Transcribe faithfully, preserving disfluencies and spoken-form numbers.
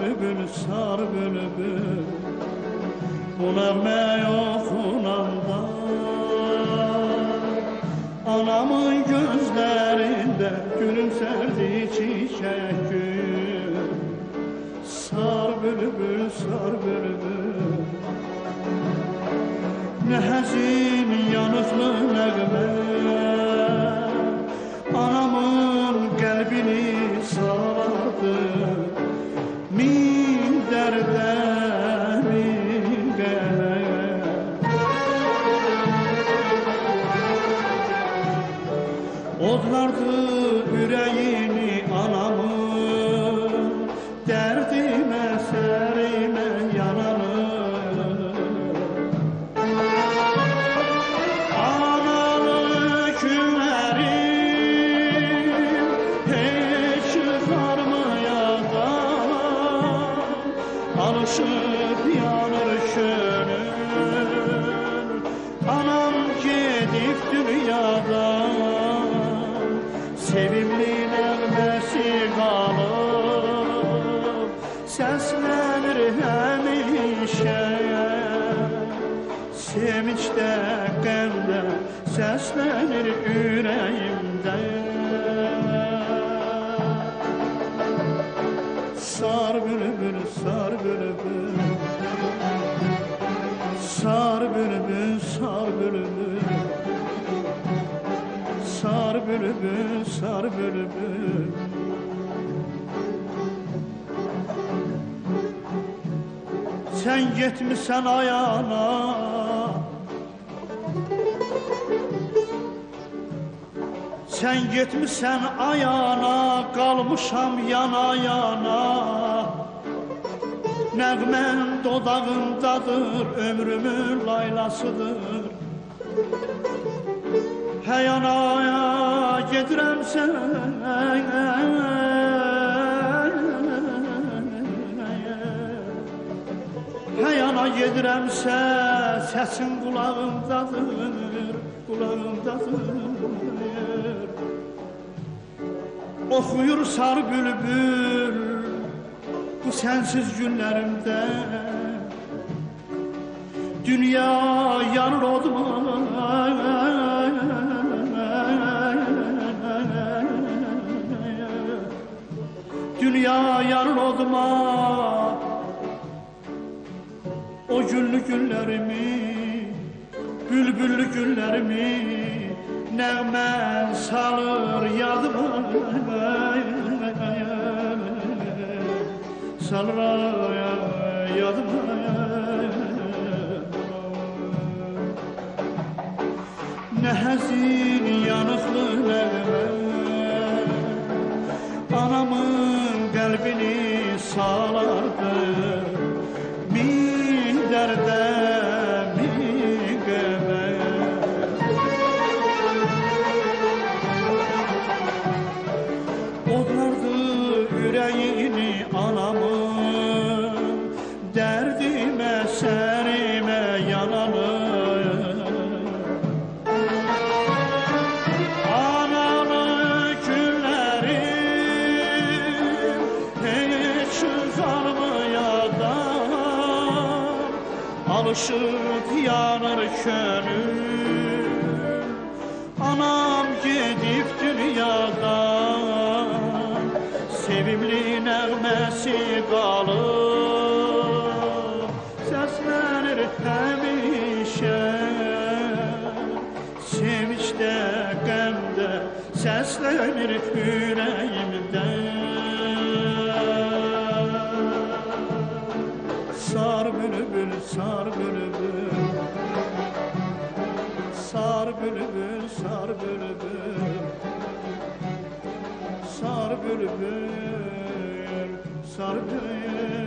bülbül, sar bülbül, bu nəğməyi oxunanda anamın gözlərində gülümsərdi çiçək gül. Sar bülbül, sar bülbül, nə həzin yanıqlı nəğmə anamın qəlbini sarardı. Min dərdə, min qəmə odlardı ürəyini anamın, dərdimə, sərimə yananır. Analı günlərim heç çıxarmayadan, alışıb yanır könül. Anam gedib dünyadan, sevimli nəğməsi qalıb, səslənir həmişə. Sevincdə, qəmdə səslənir ürəyimdə. Sar bülbül, sar bülbül, sar bülbül, sar bülbül, sar bülbül, sar bülbül. Sen getmişsən ayana, sen getmişsən ayana, qalmışam yana yana. Nəğmən dodağındadır, ömrümün laylasıdır. Həyanaya gedirəm sən, həyana gedirəmsə, səsin qulağımdadır, qulağımdadır. Oxuyur sar bülbül bu sənsiz günlərimdə, dünya yanır oduma, dünya yanır oduma. O güllü günlərimi, bülbüllü günlərimi nəğmə salır yadıma, salır yadıma. Nə həzin yanıqlı nəğmə anamın qəlbini salardı. Min dərdə, min qəmə odlardı ürəyini anamın, dərdimə, sərimə yananır. Analı günlərim heç çıxarmayadan, alışıb yanır könül. Anam gedib dünyadan, sevimli nəğməsi qalıb, səslənir həmişə. Sevincdə, qəmdə səslənir ürəyimdə. Sar bülbül, sar bülbül, sar bülbül, sar bülbül, sar bülbül, sar bülbül.